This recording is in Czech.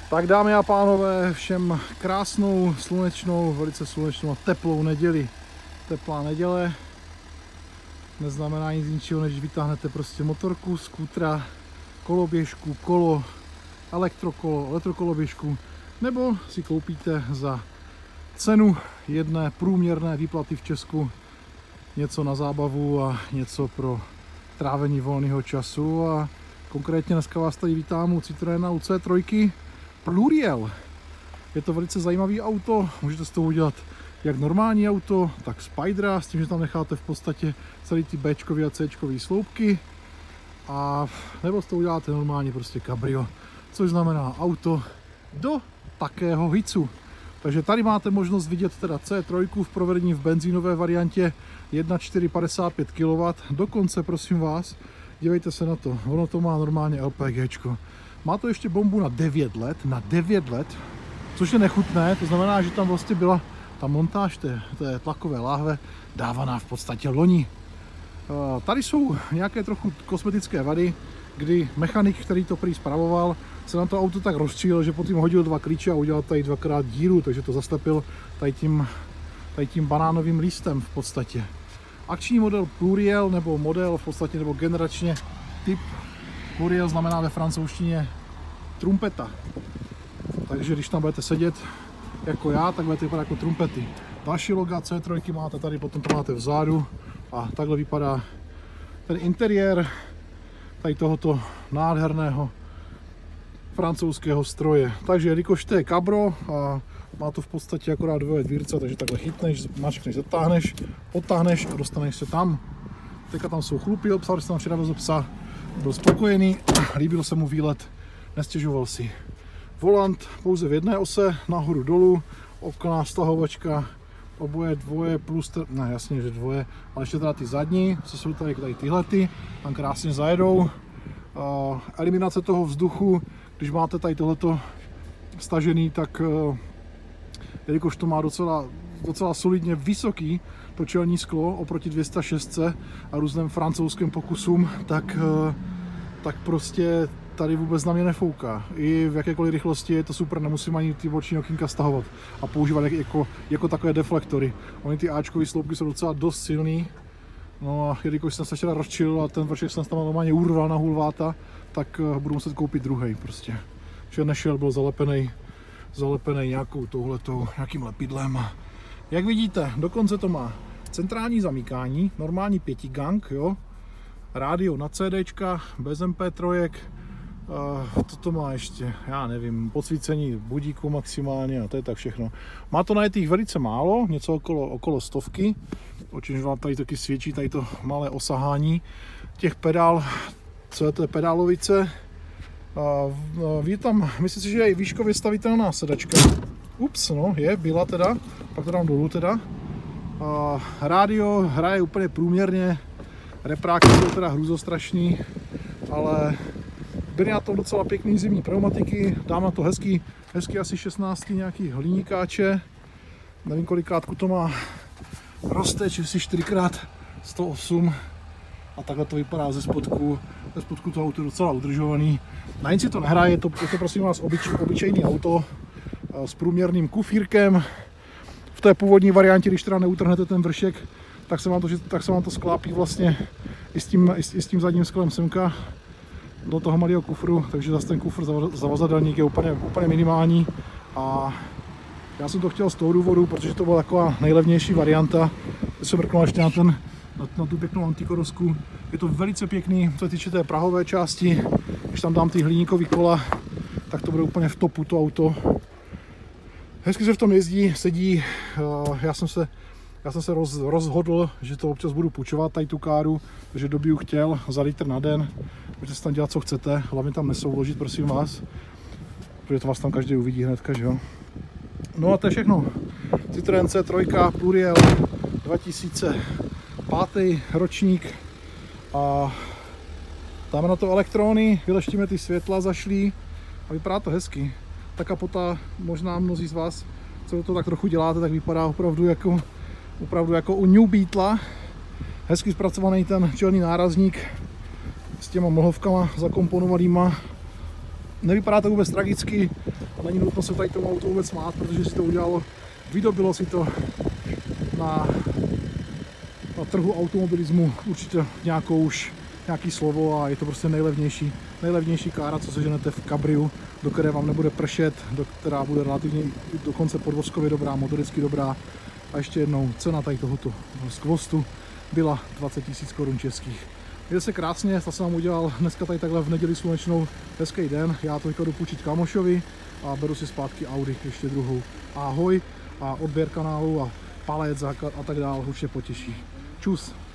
Tak dámy a pánové, všem krásnou, slunečnou, velice slunečnou a teplou neděli. Teplá neděle neznamená nic ničeho, než vytáhnete prostě motorku, skútra, koloběžku, kolo, elektrokoloběžku, nebo si koupíte za cenu jedné průměrné výplaty v Česku něco na zábavu a něco pro trávení volného času. A konkrétně dneska vás tady vítám u Citroena C3 Pluriel. Je to velice zajímavý auto, můžete z toho udělat jak normální auto, tak Spydera, s tím, že tam necháte v podstatě celý ty Bčkový a Cčkový sloupky, a nebo z toho uděláte normálně prostě cabrio, což znamená auto do takého hicu. Takže tady máte možnost vidět teda C3 v provedení v benzínové variantě 1,4 55 kW, dokonce prosím vás, dívejte se na to, ono to má normálně LPGčko. Má to ještě bombu na 9 let, což je nechutné, to znamená, že tam vlastně byla ta montáž té tlakové láhve dávaná v podstatě loni. Tady jsou nějaké trochu kosmetické vady, kdy mechanik, který to prý spravoval, se na to auto tak rozčílil, že potom hodil 2 klíče a udělal tady dvakrát díru, takže to zaslepil tady tím banánovým lístem v podstatě. Akční model Pluriel, nebo model v podstatě, nebo generačně typ Pluriel znamená ve francouzštině trumpeta. Takže když tam budete sedět jako já, tak budete vypadat jako trumpety. Vaši loga C3 máte tady, potom to máte vzadu a takhle vypadá ten interiér tady tohoto nádherného francouzského stroje. Takže jelikož to je kabro a má to v podstatě akorát dvoje dvírce, takže takhle chytneš, mačkneš, zatáhneš, potáhneš a dostaneš se tam. Teďka tam jsou chlupy, obsal jsem tam včera vezl psa, byl spokojený, líbil se mu výlet, nestěžoval si. Volant pouze v jedné ose, nahoru dolů, okna, stahovačka, oboje dvoje plus, ne jasně, že dvoje, ale ještě teda ty zadní, co jsou tady tyhlety, tam krásně zajedou. Eliminace toho vzduchu, když máte tady tohleto stažený, tak jelikož to má docela solidně vysoký to čelní sklo oproti 206 a různým francouzským pokusům, tak prostě tady vůbec na mě nefouká. I v jakékoliv rychlosti je to super, nemusím ani ty boční okýnka stahovat a používat jako takové deflektory. Ony ty Ačkové sloupky jsou docela dost silný. No a jelikož jsem se včera rozčil a ten vršek jsem tam normálně urval na hulváta, tak budu muset koupit druhý prostě. Že nešel, byl zalepený nějakým lepidlem. Jak vidíte, dokonce to má centrální zamykání, normální 5 gang, jo. Rádio na CDčka, bez MP3, to má ještě, já nevím, podsvícení budíku maximálně a to je tak všechno. Má to najetých velice málo, něco okolo 100, o čemž vám tady taky svědčí tady to malé osahání těch pedál, co je to pedálovice. Je tam, myslím si, že je i výškově stavitelná sedačka. Ups, no, byla teda, pak to dám dolů teda. Rádio hraje úplně průměrně, repráky jsou teda hrůzostrašný, ale byly na tom docela pěkný zimní pneumatiky, dám na to hezký asi 16 nějaký hliníkáče, nevím kolikátku to má, roste, či si 4x108 a takhle to vypadá ze spodku toho auto docela udržovaný. Na nic si to nehraje, je to prosím vás obyčejný auto s průměrným kufírkem. V té původní variantě, když teda neutrhnete ten vršek, tak se vám to sklápí vlastně i s tím zadním sklem semka do toho malého kufru, takže zase ten kufr zavazadelník je úplně minimální a já jsem to chtěl z toho důvodu, protože to byla taková nejlevnější varianta. Když jsem mrknul ještě na tu pěknou antikorosku. Je to velice pěkný, co se týče té prahové části. Když tam dám ty hliníkový kola, tak to bude úplně v topu to auto. Hezky se v tom jezdí, sedí. Já jsem se rozhodl, že to občas budu půjčovat, tady tu káru, takže dobiju chtěl za litr na den. Můžete si tam dělat, co chcete, hlavně tam nesouložit, prosím vás, protože to vás tam každý uvidí hnedka, že jo. No a to je všechno. Citroen C3 Pluriel 2005 ročník a dáme na to elektrony, vyleštíme ty světla zašlý a vypadá to hezky. Ta kapota, možná mnozí z vás, co to tak trochu děláte, tak vypadá opravdu jako u New Beetla. Hezky zpracovaný ten čelní nárazník s těma mlhovkama zakomponovanýma. nevypadá to vůbec tragicky a není nutno se tady tomu autu vůbec smát, protože si to udělalo, vydobilo si to na trhu automobilismu určitě nějaký slovo a je to prostě nejlevnější kára, co seženete v kabriu, do které vám nebude pršet, která bude relativně dokonce podvozkově dobrá, motoricky dobrá. A ještě jednou, cena tady tohoto skvostu byla 20 000 korun českých. Jde se krásně, to jsem vám udělal dneska tady takhle v neděli slunečnou, hezký den. Já to teďka jdu půjčit kámošovi a beru si zpátky Audi, ještě druhou. Ahoj a odběr kanálu a palec a tak dále určitě potěší. Čus.